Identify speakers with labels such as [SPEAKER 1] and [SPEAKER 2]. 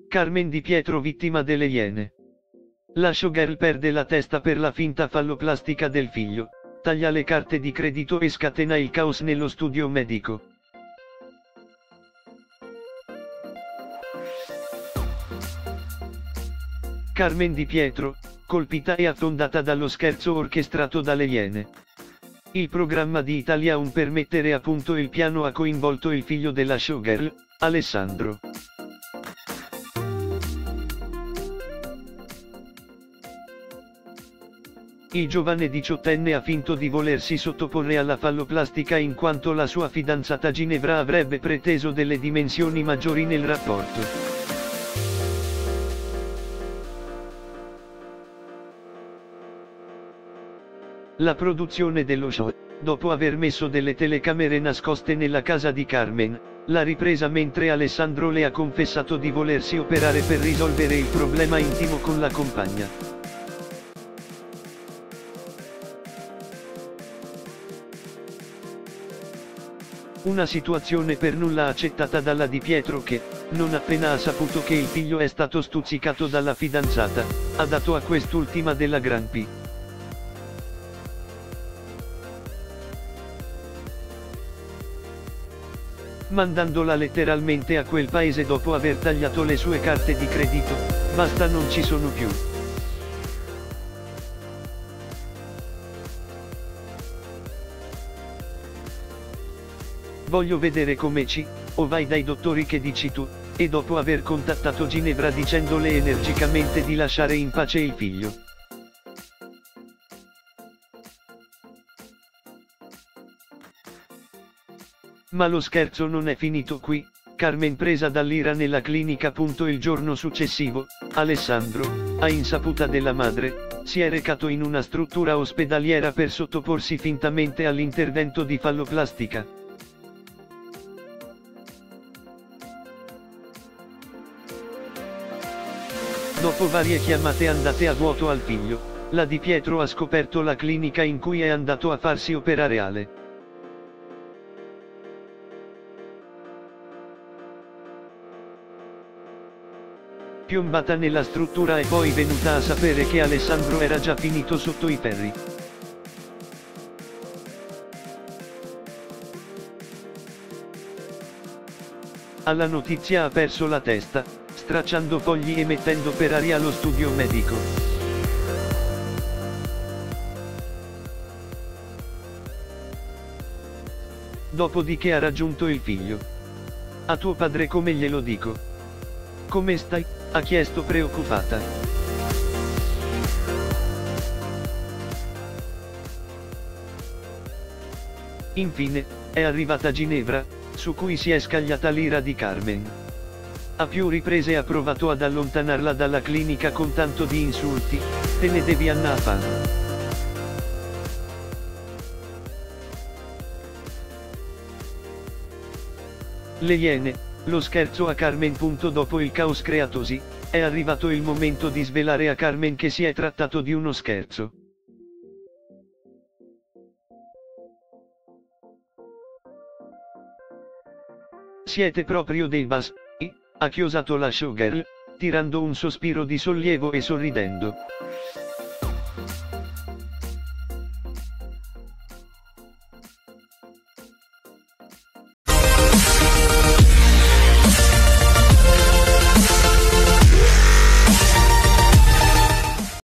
[SPEAKER 1] Carmen Di Pietro vittima delle Iene. La showgirl perde la testa per la finta falloplastica del figlio, taglia le carte di credito e scatena il caos nello studio medico. Carmen Di Pietro, colpita e affondata dallo scherzo orchestrato dalle Iene. Il programma di Italia 1 per mettere a punto il piano ha coinvolto il figlio della showgirl, Alessandro. Il giovane diciottenne ha finto di volersi sottoporre alla falloplastica in quanto la sua fidanzata Ginevra avrebbe preteso delle dimensioni maggiori nel rapporto. La produzione dello show, dopo aver messo delle telecamere nascoste nella casa di Carmen, l'ha ripresa mentre Alessandro le ha confessato di volersi operare per risolvere il problema intimo con la compagna. Una situazione per nulla accettata dalla Di Pietro che, non appena ha saputo che il figlio è stato stuzzicato dalla fidanzata, ha dato a quest'ultima della Gran P. Mandandola letteralmente a quel paese dopo aver tagliato le sue carte di credito, basta, non ci sono più. Voglio vedere come o vai dai dottori che dici tu, e dopo aver contattato Ginevra dicendole energicamente di lasciare in pace il figlio. Ma lo scherzo non è finito qui. Carmen, presa dall'ira nella clinica. Il giorno successivo, Alessandro, a insaputa della madre, si è recato in una struttura ospedaliera per sottoporsi fintamente all'intervento di falloplastica. Dopo varie chiamate andate a vuoto al figlio, la Di Pietro ha scoperto la clinica in cui è andato a farsi operare Ale. Piombata nella struttura è poi venuta a sapere che Alessandro era già finito sotto i ferri. Alla notizia ha perso la testa, stracciando fogli e mettendo per aria lo studio medico. Dopodiché ha raggiunto il figlio. A tuo padre come glielo dico? Come stai? Ha chiesto preoccupata. Infine, è arrivata Ginevra, su cui si è scagliata l'ira di Carmen. A più riprese ha provato ad allontanarla dalla clinica con tanto di insulti: te ne devi andare a fare. Le Iene. Lo scherzo a Carmen. Dopo il caos creatosi, è arrivato il momento di svelare a Carmen che si è trattato di uno scherzo. Siete proprio dei bassi, ha chiosato la showgirl, tirando un sospiro di sollievo e sorridendo.